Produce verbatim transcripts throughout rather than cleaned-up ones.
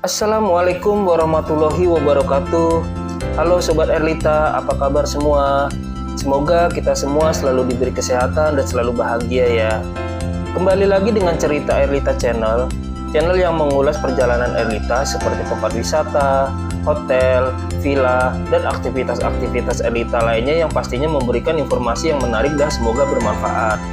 Assalamualaikum warahmatullahi wabarakatuh. Halo Sobat Erlita, apa kabar semua? Semoga kita semua selalu diberi kesehatan dan selalu bahagia ya. Kembali lagi dengan cerita Erlita Channel, channel yang mengulas perjalanan Erlita seperti tempat wisata, hotel, villa, dan aktivitas-aktivitas Erlita lainnya yang pastinya memberikan informasi yang menarik dan semoga bermanfaat.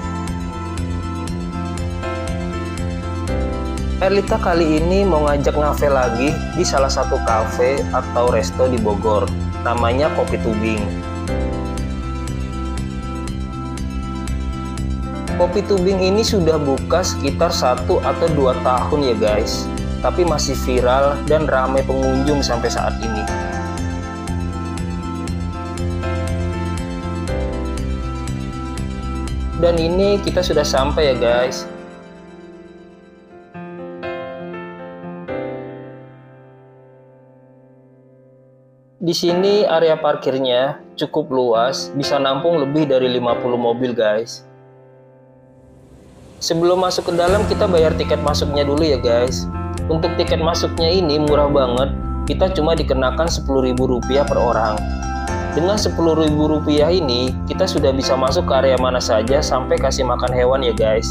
Erlita kali ini mau ngajak ngafe lagi di salah satu kafe atau resto di Bogor, namanya Kopi Tubing. Kopi Tubing ini sudah buka sekitar satu atau dua tahun ya guys, tapi masih viral dan ramai pengunjung sampai saat ini. Dan ini kita sudah sampai ya guys. Di sini area parkirnya cukup luas, bisa nampung lebih dari lima puluh mobil guys. Sebelum masuk ke dalam kita bayar tiket masuknya dulu ya guys. Untuk tiket masuknya ini murah banget, kita cuma dikenakan sepuluh ribu rupiah per orang. Dengan sepuluh ribu rupiah ini, kita sudah bisa masuk ke area mana saja sampai kasih makan hewan ya guys.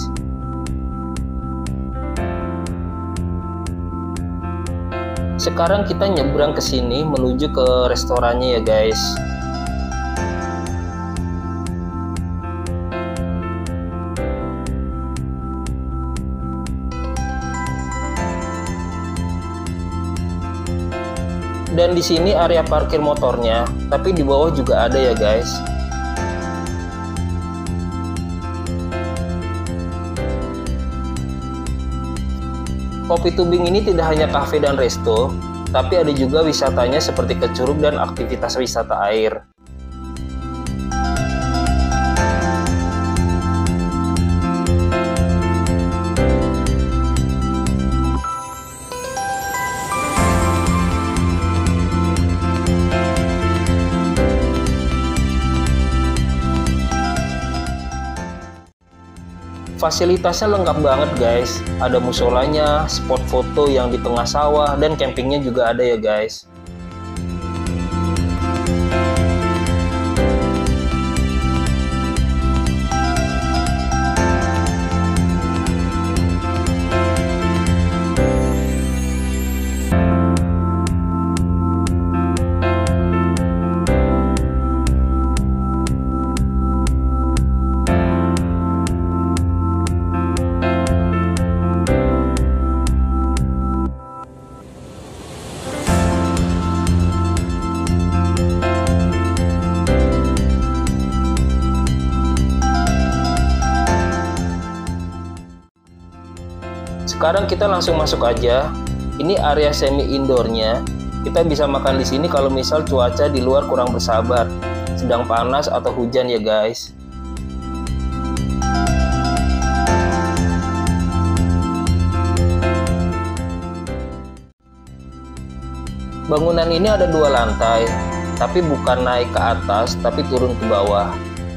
Sekarang kita nyebrang ke sini menuju ke restorannya ya guys. Dan di sini area parkir motornya, tapi di bawah juga ada ya guys. Kopi Tubing ini tidak hanya kafe dan resto, tapi ada juga wisatanya seperti ke Curug dan aktivitas wisata air. Fasilitasnya lengkap banget guys, ada musolanya, spot foto yang di tengah sawah, dan campingnya juga ada ya guys. Sekarang kita langsung masuk aja. Ini area semi indoornya. Kita bisa makan di sini kalau misal cuaca di luar kurang bersahabat, sedang panas atau hujan ya guys. Bangunan ini ada dua lantai, tapi bukan naik ke atas, tapi turun ke bawah.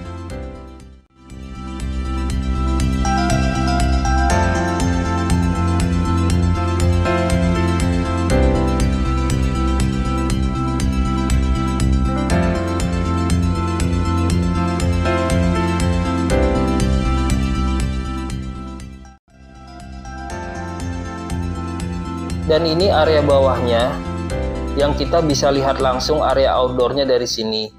Dan ini area bawahnya, yang kita bisa lihat langsung area outdoornya dari sini.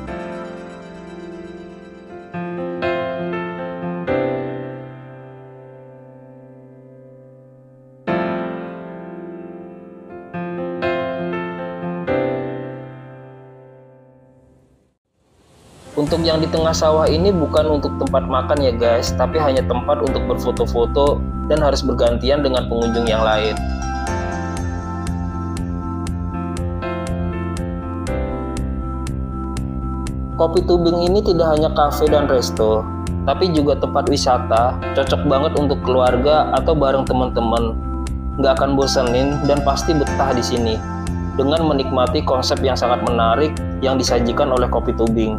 Untuk yang di tengah sawah ini bukan untuk tempat makan ya guys, tapi hanya tempat untuk berfoto-foto dan harus bergantian dengan pengunjung yang lain. Kopi Tubing ini tidak hanya kafe dan resto, tapi juga tempat wisata, cocok banget untuk keluarga atau bareng teman-teman. Nggak akan bosenin dan pasti betah di sini, dengan menikmati konsep yang sangat menarik yang disajikan oleh Kopi Tubing.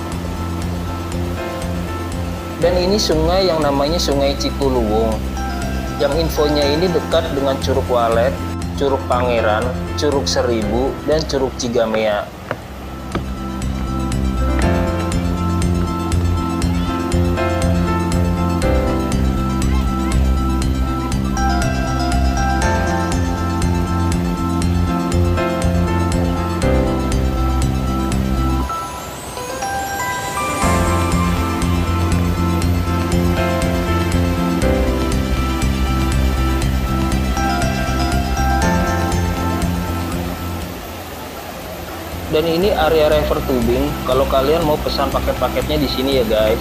Dan ini sungai yang namanya Sungai Cipuluwung. Yang infonya ini dekat dengan Curug Walet, Curug Pangeran, Curug Seribu, dan Curug Cigamea. Dan ini area river tubing. Kalau kalian mau pesan paket-paketnya di sini ya guys.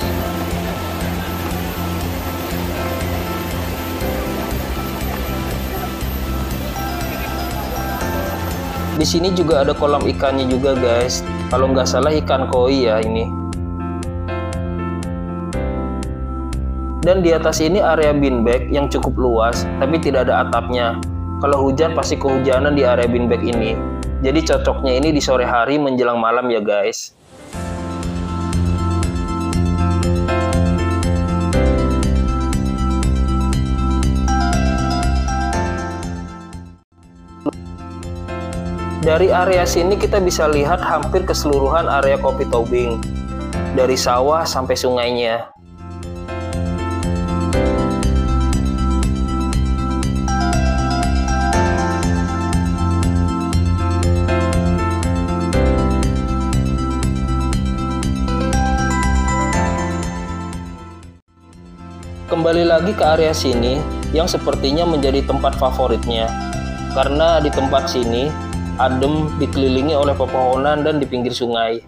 Di sini juga ada kolam ikannya juga guys. Kalau nggak salah ikan koi ya ini. Dan di atas ini area beanbag yang cukup luas, tapi tidak ada atapnya. Kalau hujan pasti kehujanan di area beanbag ini. Jadi cocoknya ini di sore hari menjelang malam ya guys. Dari area sini kita bisa lihat hampir keseluruhan area Kopi Tobing. Dari sawah sampai sungainya. Kembali lagi ke area sini yang sepertinya menjadi tempat favoritnya, karena di tempat sini adem, dikelilingi oleh pepohonan dan di pinggir sungai.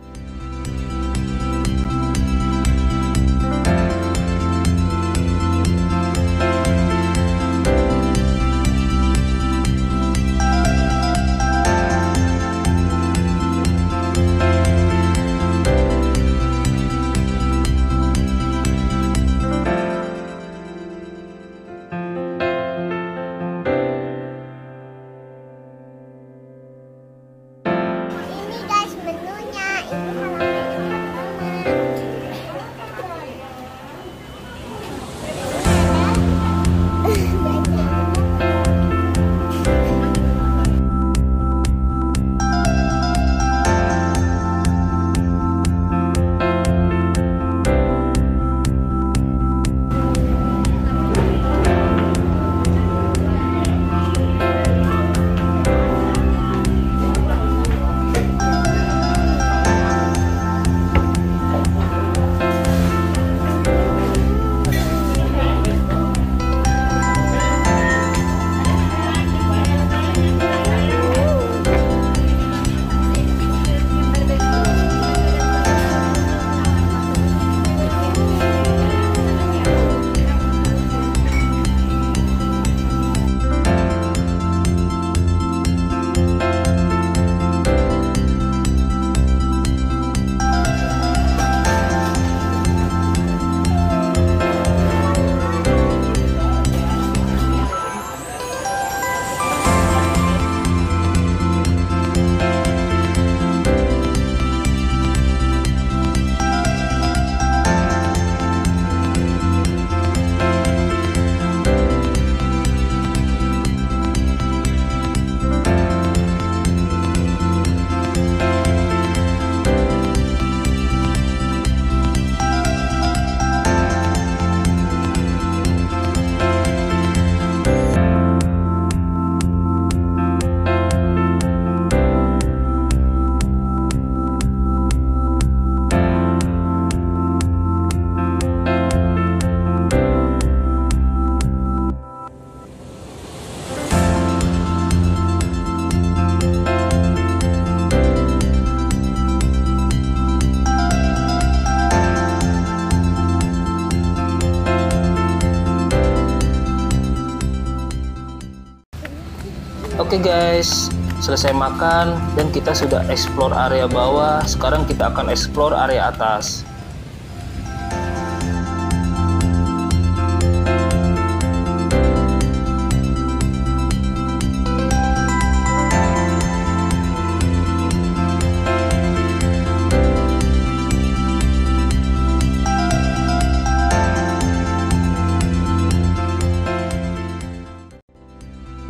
Oke guys, selesai makan dan kita sudah explore area bawah. Sekarang kita akan explore area atas.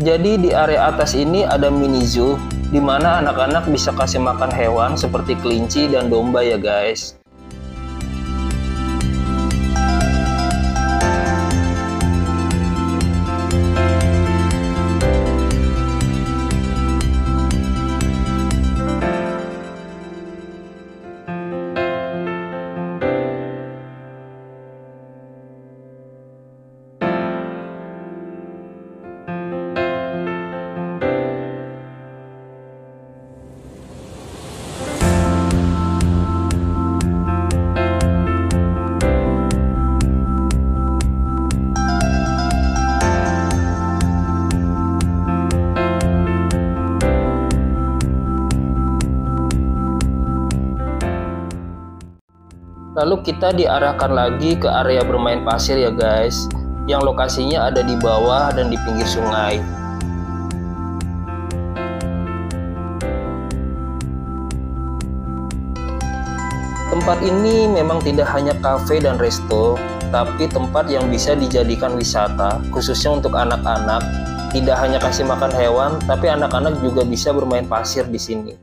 Jadi di area atas ini ada mini zoo, di mana anak-anak bisa kasih makan hewan seperti kelinci dan domba ya guys. Lalu kita diarahkan lagi ke area bermain pasir ya guys, yang lokasinya ada di bawah dan di pinggir sungai. Tempat ini memang tidak hanya kafe dan resto, tapi tempat yang bisa dijadikan wisata, khususnya untuk anak-anak. Tidak hanya kasih makan hewan, tapi anak-anak juga bisa bermain pasir di sini.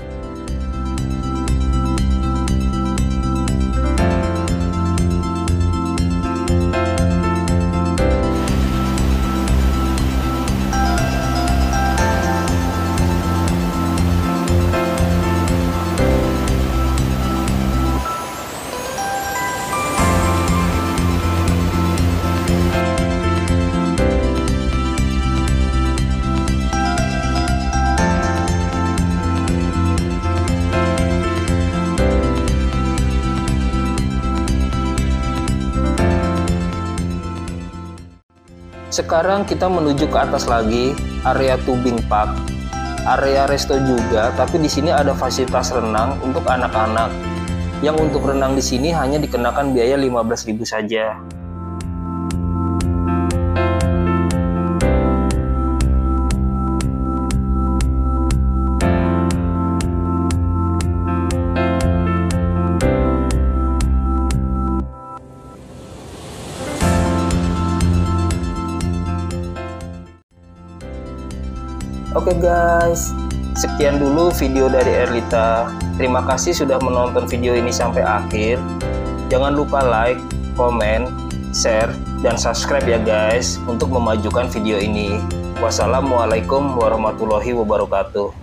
Sekarang kita menuju ke atas lagi, area tubing park, area resto juga, tapi di sini ada fasilitas renang untuk anak-anak. Yang untuk renang di sini hanya dikenakan biaya lima belas ribu saja. Oke guys, sekian dulu video dari Erlita. Terima kasih sudah menonton video ini sampai akhir. Jangan lupa like, komen, share, dan subscribe ya guys untuk memajukan video ini. Wassalamualaikum warahmatullahi wabarakatuh.